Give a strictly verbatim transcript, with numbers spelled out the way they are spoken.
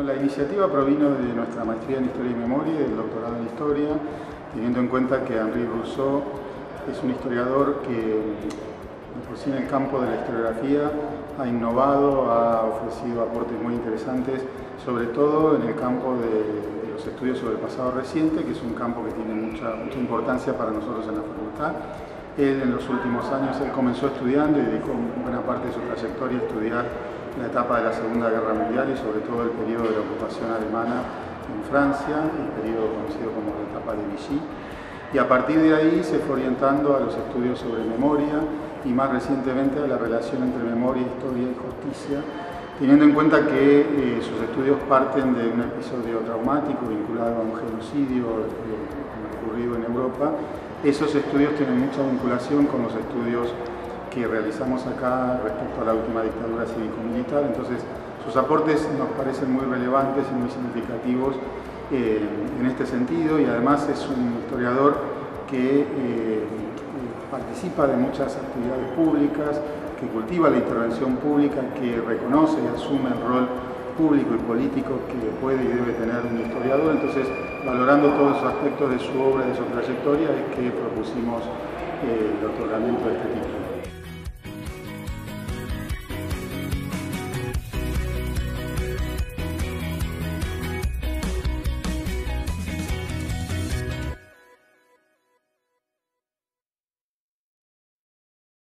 la iniciativa provino de nuestra maestría en Historia y Memoria y del doctorado en Historia, teniendo en cuenta que Henri Rousseau es un historiador que, de por sí en el campo de la historiografía, ha innovado, ha ofrecido aportes muy interesantes, sobre todo en el campo de, de los estudios sobre el pasado reciente, que es un campo que tiene mucha, mucha importancia para nosotros en la facultad. Él en los últimos años él comenzó estudiando y dedicó buena parte de su trayectoria a estudiar la etapa de la Segunda Guerra Mundial y sobre todo el periodo de la ocupación alemana en Francia, el periodo conocido como la etapa de Vichy. Y a partir de ahí se fue orientando a los estudios sobre memoria y más recientemente a la relación entre memoria, historia y justicia, teniendo en cuenta que eh, sus estudios parten de un episodio traumático vinculado a un genocidio eh, ocurrido en Europa. Esos estudios tienen mucha vinculación con los estudios que realizamos acá respecto a la última dictadura cívico-militar, entonces sus aportes nos parecen muy relevantes y muy significativos eh, en este sentido, y además es un historiador que eh, participa de muchas actividades públicas, que cultiva la intervención pública, que reconoce y asume el rol público y político que puede y debe tener un historiador. Entonces, valorando todos los aspectos de su obra y de su trayectoria, es que propusimos eh, el otorgamiento de este título.